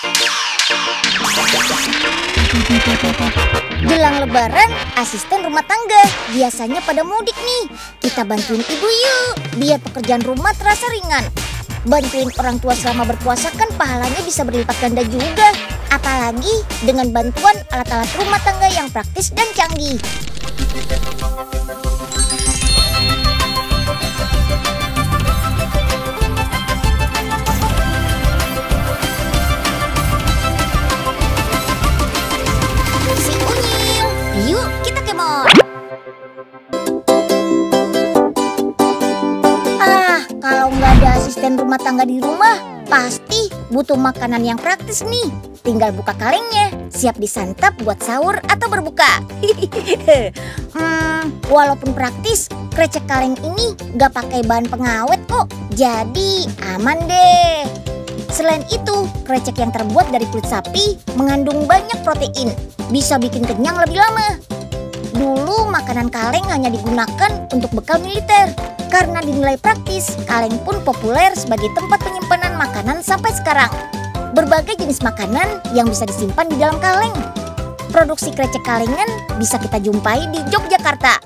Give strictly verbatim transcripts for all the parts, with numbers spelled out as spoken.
Jelang lebaran, asisten rumah tangga biasanya pada mudik nih. Kita bantuin ibu yuk, biar pekerjaan rumah terasa ringan. Bantuin orang tua selama berpuasa kan pahalanya bisa berlipat ganda juga. Apalagi dengan bantuan alat-alat rumah tangga yang praktis dan canggih. Si Unyil, yuk kita kemon. Ah, kalau nggak ada asisten rumah tangga di rumah, pasti butuh makanan yang praktis nih. Tinggal buka kalengnya, siap disantap buat sahur atau berbuka. hmm, walaupun praktis, krecek kaleng ini nggak pakai bahan pengawet kok. Jadi aman deh. Selain itu, krecek yang terbuat dari kulit sapi mengandung banyak protein. Bisa bikin kenyang lebih lama. Dulu makanan kaleng hanya digunakan untuk bekal militer. Karena dinilai praktis, kaleng pun populer sebagai tempat penyimpanan makanan sampai sekarang. Berbagai jenis makanan yang bisa disimpan di dalam kaleng. Produksi krecek kalengan bisa kita jumpai di Yogyakarta.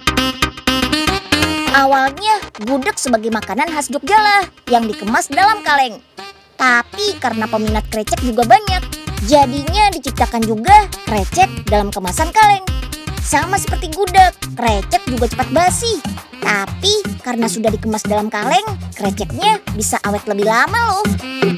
Awalnya gudeg sebagai makanan khas Jogja lah yang dikemas dalam kaleng. Tapi karena peminat krecek juga banyak, jadinya diciptakan juga krecek dalam kemasan kaleng. Sama seperti gudeg, krecek juga cepat basi. Tapi karena sudah dikemas dalam kaleng, kreceknya bisa awet lebih lama loh.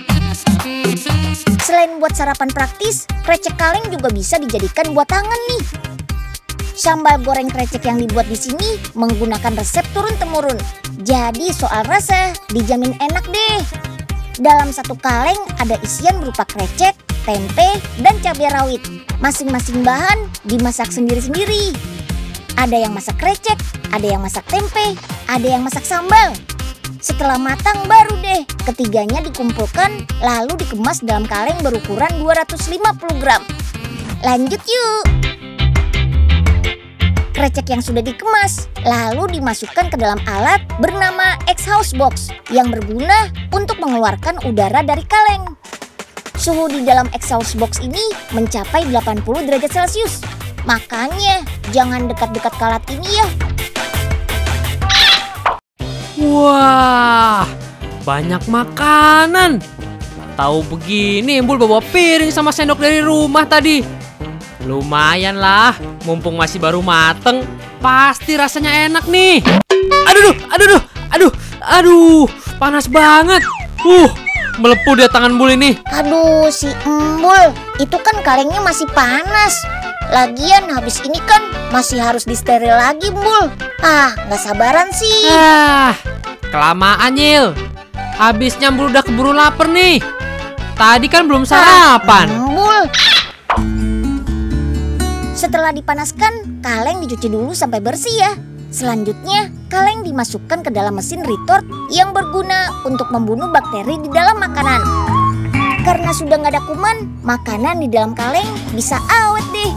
Selain buat sarapan praktis, krecek kaleng juga bisa dijadikan buat tangan nih. Sambal goreng krecek yang dibuat di sini menggunakan resep turun-temurun. Jadi soal rasa dijamin enak deh. Dalam satu kaleng ada isian berupa krecek, tempe, dan cabai rawit. Masing-masing bahan dimasak sendiri-sendiri. Ada yang masak krecek, ada yang masak tempe, ada yang masak sambal. Setelah matang baru deh ketiganya dikumpulkan lalu dikemas dalam kaleng berukuran dua ratus lima puluh gram. Lanjut yuk. Krecek yang sudah dikemas lalu dimasukkan ke dalam alat bernama exhaust box yang berguna untuk mengeluarkan udara dari kaleng. Suhu di dalam exhaust box ini mencapai delapan puluh derajat Celcius. Makanya jangan dekat-dekat ke alat ini ya. Wah, banyak makanan. Tahu begini, Embul bawa piring sama sendok dari rumah tadi. Lumayan lah, mumpung masih baru mateng, pasti rasanya enak nih. Aduh, aduh, aduh, aduh, aduh, panas banget. Uh, melepuh dia tangan Bul ini. Aduh, si Embul, itu kan kalengnya masih panas. Lagian habis ini kan masih harus disteril lagi, Bul. Ah, nggak sabaran sih. Ah, kelamaan, Nyil. Habisnya Bul udah keburu lapar nih. Tadi kan belum sarapan. Ah, Bul. Setelah dipanaskan, kaleng dicuci dulu sampai bersih ya. Selanjutnya, kaleng dimasukkan ke dalam mesin retort yang berguna untuk membunuh bakteri di dalam makanan. Karena sudah nggak ada kuman, makanan di dalam kaleng bisa awet deh.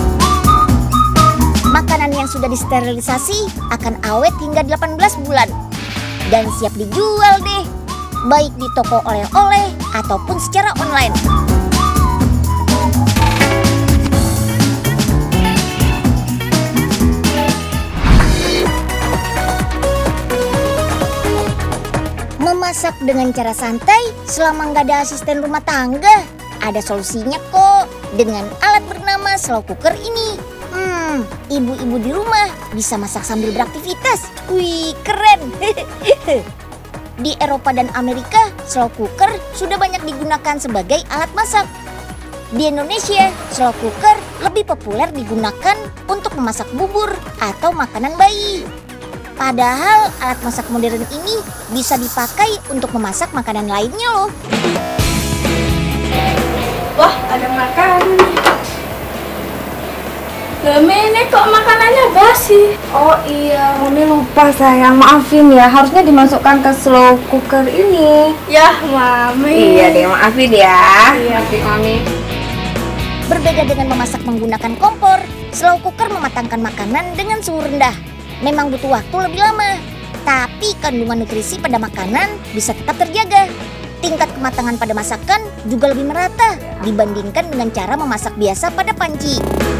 Makanan yang sudah disterilisasi akan awet hingga delapan belas bulan. Dan siap dijual deh, baik di toko oleh-oleh ataupun secara online. Memasak dengan cara santai selama nggak ada asisten rumah tangga. Ada solusinya kok dengan alat bernama slow cooker ini. Hmm, ibu-ibu di rumah bisa masak sambil beraktivitas. Wih, keren. Di Eropa dan Amerika, slow cooker sudah banyak digunakan sebagai alat masak. Di Indonesia, slow cooker lebih populer digunakan untuk memasak bubur atau makanan bayi. Padahal alat masak modern ini bisa dipakai untuk memasak makanan lainnya loh. Wah, ada makanan nih. Ini kok makanannya basi? Oh iya, Mami lupa sayang, maafin ya. Harusnya dimasukkan ke slow cooker ini. Yah, Mami. Iya deh, maafin ya. Iya. Maafin Mami. Berbeda dengan memasak menggunakan kompor, slow cooker mematangkan makanan dengan suhu rendah. Memang butuh waktu lebih lama, tapi kandungan nutrisi pada makanan bisa tetap terjaga. Tingkat kematangan pada masakan juga lebih merata dibandingkan dengan cara memasak biasa pada panci.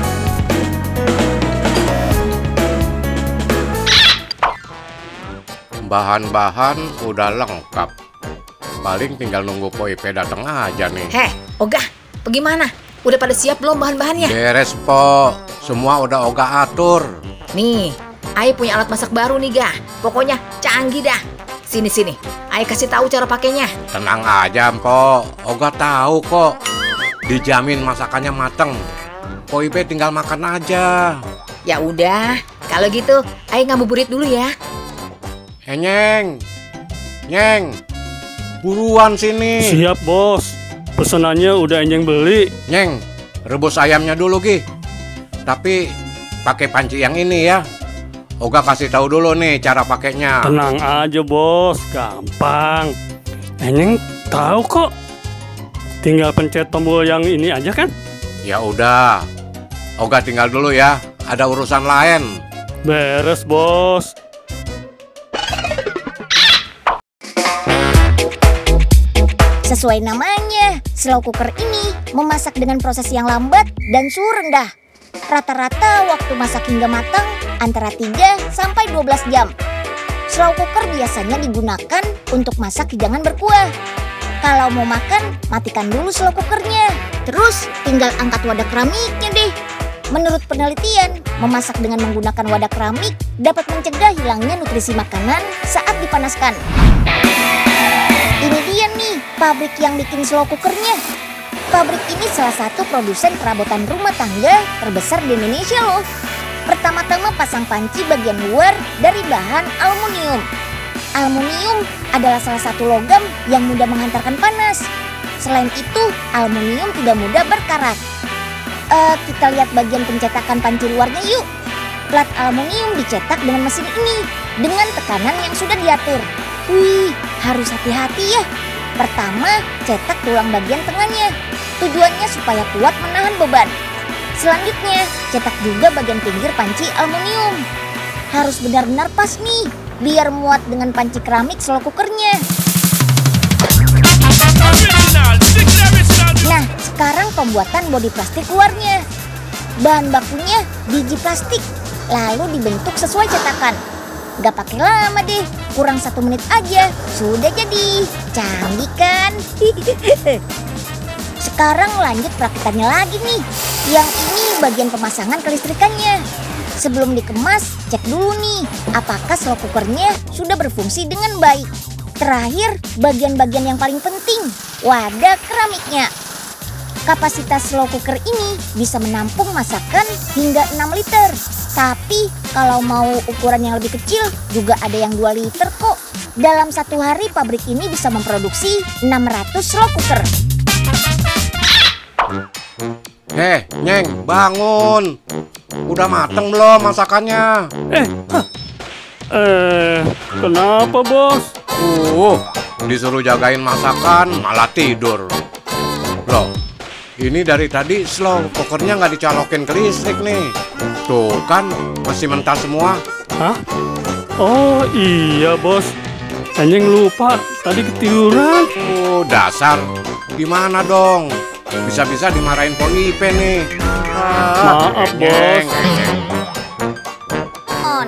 Bahan-bahan udah lengkap. Paling tinggal nunggu Po Ipe datang aja nih. Heh, Oga, bagaimana? Udah pada siap belum bahan-bahannya? Beres, Po. Semua udah Oga atur. Nih, Ai punya alat masak baru nih, Ga. Pokoknya canggih dah. Sini-sini, Ai kasih tahu cara pakainya. Tenang aja, Po. Oga tahu kok. Dijamin masakannya mateng. Po Ipe tinggal makan aja. Ya udah, kalau gitu Ai ngabuburit dulu ya. Eh, Nyeng. Nyeng. Buruan sini. Siap, Bos. Pesanannya udah Enjeng beli. Nyeng, rebus ayamnya dulu, Gi. Tapi pakai panci yang ini ya. Oga kasih tahu dulu nih cara pakainya. Tenang aja, Bos. Gampang. Enjeng tahu kok. Tinggal pencet tombol yang ini aja kan? Ya udah. Oga tinggal dulu ya. Ada urusan lain. Beres, Bos. Sesuai namanya, slow cooker ini memasak dengan proses yang lambat dan suhu rendah. Rata-rata waktu masak hingga matang antara tiga sampai dua belas jam. Slow cooker biasanya digunakan untuk masak hidangan berkuah. Kalau mau makan, matikan dulu slow cookernya. Terus tinggal angkat wadah keramiknya deh. Menurut penelitian, memasak dengan menggunakan wadah keramik dapat mencegah hilangnya nutrisi makanan saat dipanaskan. Ini dia nih, pabrik yang bikin slow cookernya. Pabrik ini salah satu produsen perabotan rumah tangga terbesar di Indonesia loh. Pertama-tama pasang panci bagian luar dari bahan aluminium. Aluminium adalah salah satu logam yang mudah menghantarkan panas. Selain itu, aluminium tidak mudah berkarat. Uh, kita lihat bagian pencetakan panci luarnya yuk. Plat aluminium dicetak dengan mesin ini dengan tekanan yang sudah diatur. Wih, harus hati-hati ya. Pertama, cetak tulang bagian tengahnya. Tujuannya supaya kuat menahan beban. Selanjutnya, cetak juga bagian pinggir panci aluminium. Harus benar-benar pas nih, biar muat dengan panci keramik slow cookernya. Nah, sekarang pembuatan bodi plastik luarnya. Bahan bakunya biji plastik, lalu dibentuk sesuai cetakan. Gak pakai lama deh, kurang satu menit aja, sudah jadi. Canggih kan? Sekarang lanjut perakitannya lagi nih. Yang ini bagian pemasangan kelistrikannya. Sebelum dikemas, cek dulu nih, apakah slow cookernya sudah berfungsi dengan baik. Terakhir, bagian-bagian yang paling penting, wadah keramiknya. Kapasitas slow cooker ini bisa menampung masakan hingga enam liter. Tapi kalau mau ukuran yang lebih kecil juga ada yang dua liter kok. Dalam satu hari pabrik ini bisa memproduksi enam ratus slow cooker. Eh, Nyeng, bangun. Udah mateng belum masakannya? Eh, hah. eh, kenapa, Bos? Uh, disuruh jagain masakan malah tidur. Loh, ini dari tadi slow cookernya nggak dicolokin ke listrik nih. Tuh kan, masih mentah semua. Hah? Oh iya, Bos. Enjeng lupa, tadi ketiduran. Oh, dasar. Gimana dong? Bisa-bisa dimarahin Po Ipe nih. Ah, Maaf, Nyeng, Bos. Nyeng. On.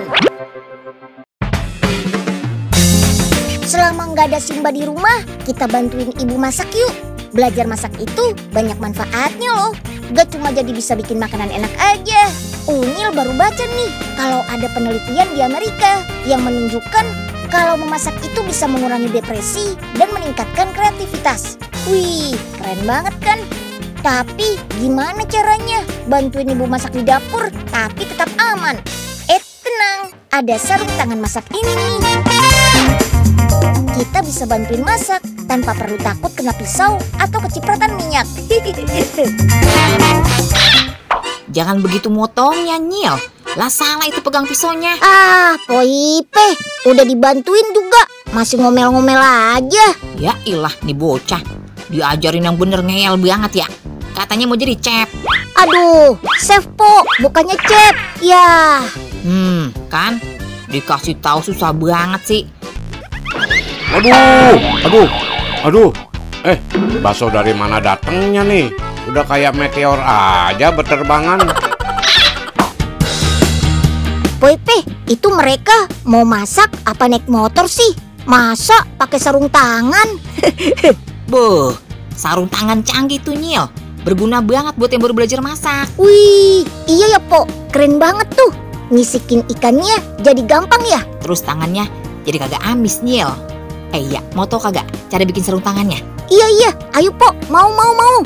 Selama nggak ada Simba di rumah, kita bantuin ibu masak yuk. Belajar masak itu banyak manfaatnya loh. Gak cuma jadi bisa bikin makanan enak aja. Unyil baru baca nih kalau ada penelitian di Amerika yang menunjukkan kalau memasak itu bisa mengurangi depresi dan meningkatkan kreativitas. Wih, keren banget kan? Tapi gimana caranya bantuin ibu masak di dapur tapi tetap aman? Eh tenang, ada sarung tangan masak ini nih. Kita bisa bantuin masak tanpa perlu takut kena pisau atau kecipratan minyak. Jangan begitu motongnya, Nyil. Lah salah itu pegang pisaunya. Ah, Po Ipe, udah dibantuin juga, masih ngomel-ngomel aja. Ya ilah, nih bocah. Diajarin yang bener ngeyel banget ya. Katanya mau jadi chef. Aduh, chef Po, bukannya chef. Ya. Hmm, kan? Dikasih tahu susah banget sih. Aduh, aduh, Aduh, eh, bakso dari mana datangnya nih? Udah kayak meteor aja berterbangan. Poipe, itu mereka mau masak apa naik motor sih? Masa pakai sarung tangan? Boh, sarung tangan canggih tuh Nyil. Berguna banget buat yang baru belajar masak. Wih, iya ya Po, keren banget tuh. Ngisikin ikannya jadi gampang ya? Terus tangannya jadi kagak amis Nyil. Eh iya, mau tau kagak cara bikin sarung tangannya? Iya iya, ayo Po, mau mau mau.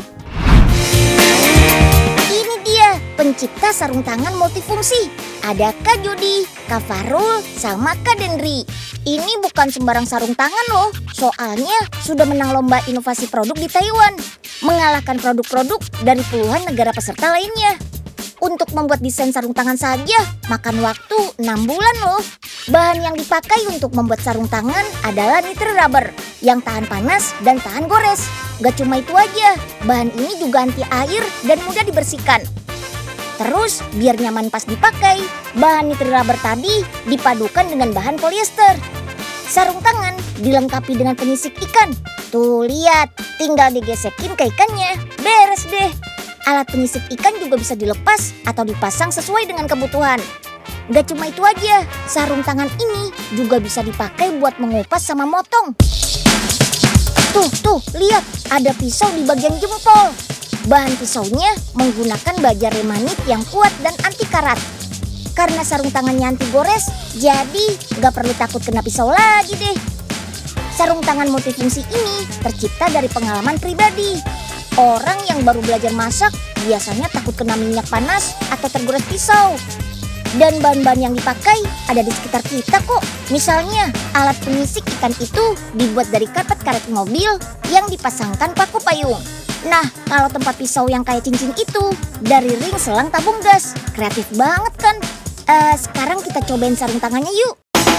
Ini dia pencipta sarung tangan multifungsi. Ada Kak Jody, Kak Farul, sama Kak Dendri. Ini bukan sembarang sarung tangan loh, soalnya sudah menang lomba inovasi produk di Taiwan, mengalahkan produk-produk dari puluhan negara peserta lainnya. Untuk membuat desain sarung tangan saja makan waktu enam bulan loh. Bahan yang dipakai untuk membuat sarung tangan adalah nitrile rubber yang tahan panas dan tahan gores. Gak cuma itu aja, bahan ini juga anti air dan mudah dibersihkan. Terus biar nyaman pas dipakai, bahan nitrile rubber tadi dipadukan dengan bahan polyester. Sarung tangan dilengkapi dengan penyisik ikan. Tuh lihat, tinggal digesekin ke ikannya, beres deh. Alat penyisik ikan juga bisa dilepas atau dipasang sesuai dengan kebutuhan. Gak cuma itu aja, sarung tangan ini juga bisa dipakai buat mengupas sama motong. Tuh, tuh, lihat, ada pisau di bagian jempol. Bahan pisaunya menggunakan baja remanit yang kuat dan anti karat. Karena sarung tangannya anti gores, jadi gak perlu takut kena pisau lagi deh. Sarung tangan multifungsi ini tercipta dari pengalaman pribadi. Orang yang baru belajar masak biasanya takut kena minyak panas atau tergores pisau. Dan bahan-bahan yang dipakai ada di sekitar kita kok. Misalnya alat penyisik ikan itu dibuat dari karpet karet mobil yang dipasangkan paku payung. Nah, kalau tempat pisau yang kayak cincin itu dari ring selang tabung gas. Kreatif banget kan? Uh, sekarang kita cobain sarung tangannya yuk.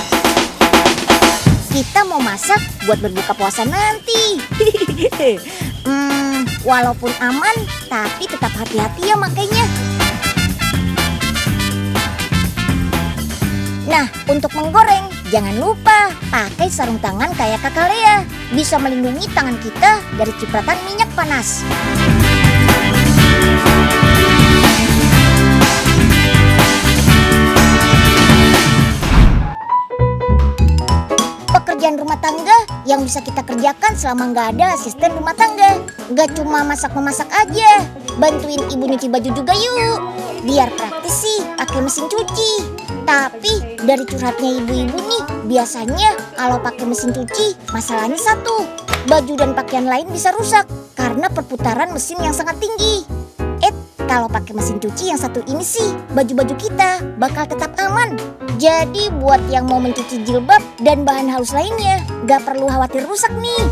Kita mau masak buat berbuka puasa nanti. hmm, walaupun aman, tapi tetap hati-hati ya makanya. Nah, untuk menggoreng, jangan lupa pakai sarung tangan kayak Kakak Lea. Bisa melindungi tangan kita dari cipratan minyak panas. Pekerjaan rumah tangga yang bisa kita kerjakan selama nggak ada asisten rumah tangga. Nggak cuma masak-memasak aja, bantuin ibu nyuci baju juga yuk. Biar praktis sih pakai mesin cuci. Tapi dari curhatnya ibu-ibu nih, biasanya kalau pakai mesin cuci masalahnya satu, baju dan pakaian lain bisa rusak karena perputaran mesin yang sangat tinggi. Eh, kalau pakai mesin cuci yang satu ini sih, baju-baju kita bakal tetap aman. Jadi buat yang mau mencuci jilbab dan bahan halus lainnya, gak perlu khawatir rusak nih.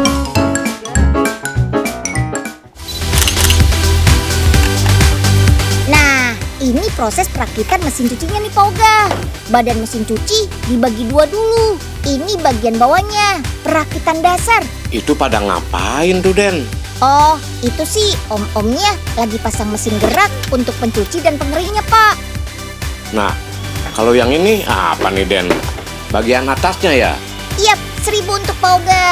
Nah, ini proses perakitan mesin cucinya nih Pak Oga. Badan mesin cuci dibagi dua dulu. Ini bagian bawahnya, perakitan dasar. Itu pada ngapain tuh, Den? Oh, itu sih om-omnya lagi pasang mesin gerak untuk pencuci dan pengeringnya, Pak. Nah, kalau yang ini apa nih, Den? Bagian atasnya ya? Yap, seribu untuk Pak Oga.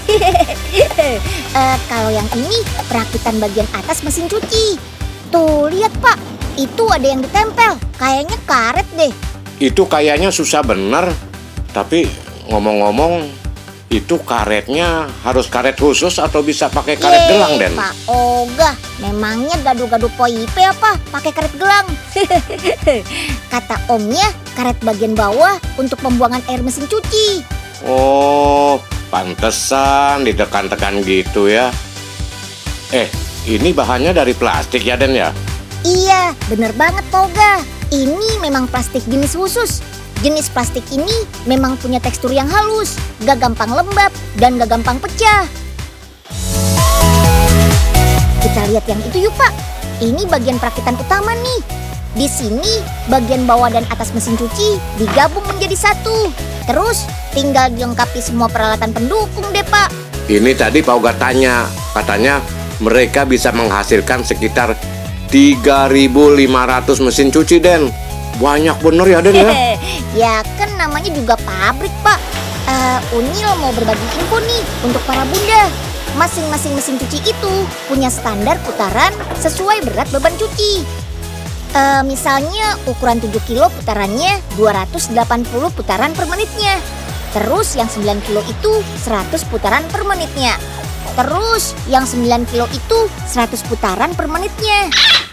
uh, kalau yang ini perakitan bagian atas mesin cuci. Tuh, lihat Pak, itu ada yang ditempel. Kayaknya karet deh. Itu kayaknya susah bener. Tapi ngomong-ngomong, itu karetnya harus karet khusus atau bisa pakai karet Yeay, gelang, Den? Pak Oga, memangnya gado-gado Poipe apa pakai karet gelang? Kata omnya, karet bagian bawah untuk pembuangan air mesin cuci. Oh, pantesan ditekan-tekan gitu ya. Eh, ini bahannya dari plastik ya, Den ya? Iya, bener banget Pak Oga. Ini memang plastik jenis khusus. Jenis plastik ini memang punya tekstur yang halus, gak gampang lembab, dan gak gampang pecah. Kita lihat yang itu yuk Pak. Ini bagian perakitan utama nih. Di sini bagian bawah dan atas mesin cuci digabung menjadi satu. Terus tinggal dilengkapi semua peralatan pendukung deh Pak. Ini tadi Pak Oga tanya, katanya mereka bisa menghasilkan sekitar tiga ribu lima ratus mesin cuci, Den. Banyak bener ya, Den ya? Ya kan namanya juga pabrik Pak. e, Uh, Unyil mau berbagi info nih untuk para bunda. Masing-masing mesin cuci itu punya standar putaran sesuai berat beban cuci. Uh, misalnya ukuran tujuh kilo putarannya dua ratus delapan puluh putaran per menitnya. Terus yang sembilan kilo itu seratus putaran per menitnya. Terus yang sembilan kilo itu seratus putaran per menitnya.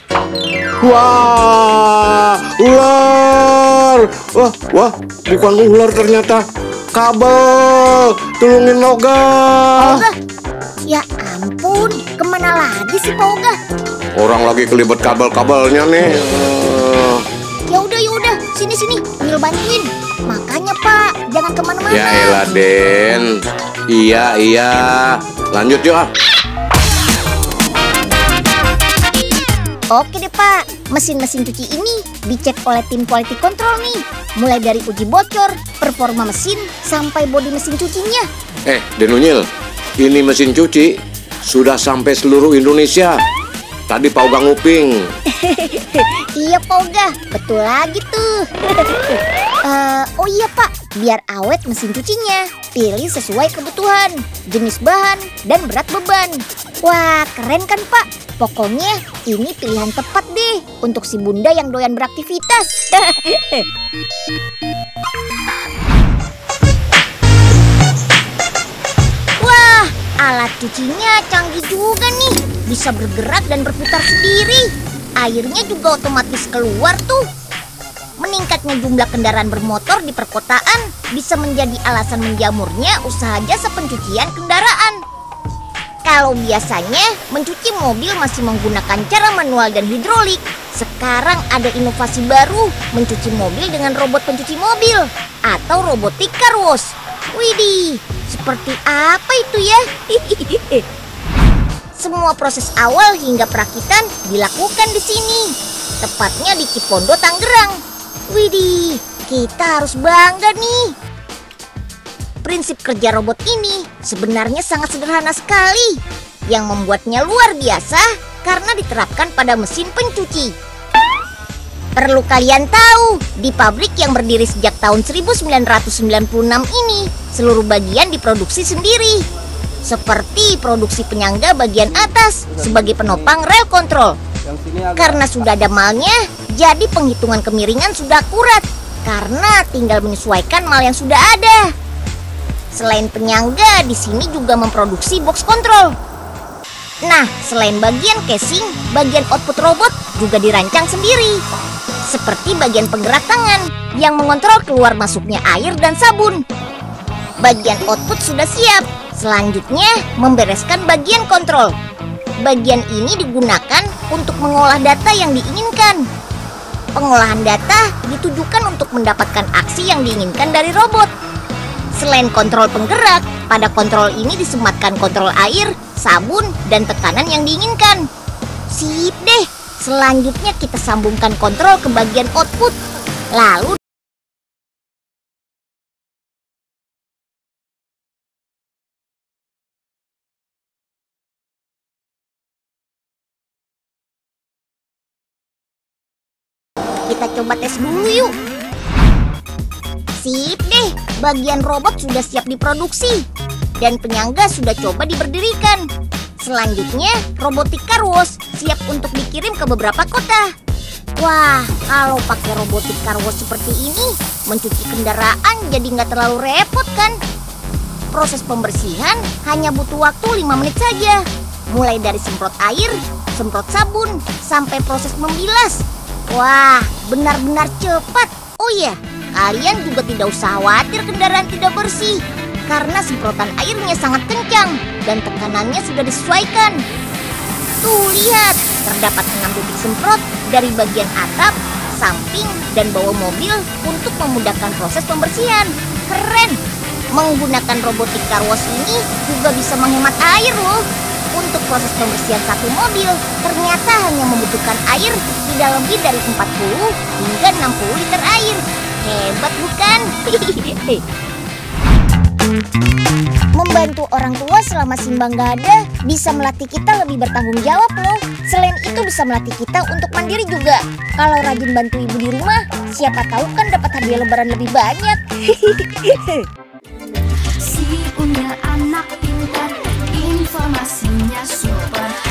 Wah, ular. Wah, wah, bukan ular ternyata. Kabel. Tulungin Oga. Oga? Ya ampun, kemana lagi sih Pak Oga? Orang lagi kelibet kabel-kabelnya nih. Uh... Ya udah, ya udah, sini sini, Unyil bantuin. Makanya Pak, jangan kemana-mana. Ya elah Den. Iya, iya. Lanjut yuk. Oke deh Pak, mesin-mesin cuci ini dicek oleh tim quality control nih. Mulai dari uji bocor, performa mesin, sampai bodi mesin cucinya. Eh, Den Unyil, ini mesin cuci sudah sampai seluruh Indonesia. Tadi Pak Oga nguping. Iya Pak Oga, betul lagi tuh. uh, Oh iya Pak, biar awet mesin cucinya, pilih sesuai kebutuhan, jenis bahan, dan berat beban. Wah, keren kan Pak? Pokoknya ini pilihan tepat deh untuk si bunda yang doyan beraktivitas. Wah, alat cucinya canggih juga nih. Bisa bergerak dan berputar sendiri. Airnya juga otomatis keluar tuh. Meningkatnya jumlah kendaraan bermotor di perkotaan bisa menjadi alasan menjamurnya usaha jasa pencucian kendaraan. Kalau biasanya mencuci mobil masih menggunakan cara manual dan hidrolik, sekarang ada inovasi baru mencuci mobil dengan robot pencuci mobil atau robotic car wash. Widih, seperti apa itu ya? Semua proses awal hingga perakitan dilakukan di sini, tepatnya di Cipondo, Tangerang. Widih, kita harus bangga nih. Prinsip kerja robot ini sebenarnya sangat sederhana sekali, yang membuatnya luar biasa karena diterapkan pada mesin pencuci. Perlu kalian tahu, di pabrik yang berdiri sejak tahun seribu sembilan ratus sembilan puluh enam ini, seluruh bagian diproduksi sendiri. Seperti produksi penyangga bagian atas sebagai penopang rel kontrol. Karena sudah ada malnya, jadi penghitungan kemiringan sudah akurat, karena tinggal menyesuaikan mal yang sudah ada. Selain penyangga, di sini juga memproduksi box kontrol. Nah, selain bagian casing, bagian output robot juga dirancang sendiri. Seperti bagian penggerak tangan yang mengontrol keluar masuknya air dan sabun. Bagian output sudah siap. Selanjutnya, membereskan bagian kontrol. Bagian ini digunakan untuk mengolah data yang diinginkan. Pengolahan data ditujukan untuk mendapatkan aksi yang diinginkan dari robot. Selain kontrol penggerak, pada kontrol ini disematkan kontrol air, sabun, dan tekanan yang diinginkan. Sip deh, selanjutnya kita sambungkan kontrol ke bagian output. Lalu kita coba tes dulu yuk. Sip deh, bagian robot sudah siap diproduksi dan penyangga sudah coba diberdirikan. Selanjutnya, robotic car wash siap untuk dikirim ke beberapa kota. Wah, kalau pakai robotic car wash seperti ini, mencuci kendaraan jadi nggak terlalu repot kan? Proses pembersihan hanya butuh waktu lima menit saja. Mulai dari semprot air, semprot sabun, sampai proses membilas. Wah, benar-benar cepat. Oh iya, kalian juga tidak usah khawatir kendaraan tidak bersih, karena semprotan airnya sangat kencang dan tekanannya sudah disesuaikan. Tuh lihat, terdapat enam titik semprot dari bagian atap, samping, dan bawah mobil untuk memudahkan proses pembersihan. Keren! Menggunakan robotic car wash ini juga bisa menghemat air loh. Untuk proses pembersihan satu mobil, ternyata hanya membutuhkan air tidak lebih dari empat puluh hingga enam puluh liter air. Hebat bukan? Membantu orang tua selama Simbang gak ada bisa melatih kita lebih bertanggung jawab loh. Selain itu bisa melatih kita untuk mandiri juga. Kalau rajin bantu ibu di rumah, siapa tahu kan dapat hadiah lebaran lebih banyak. panggil anak pintar, informasinya super.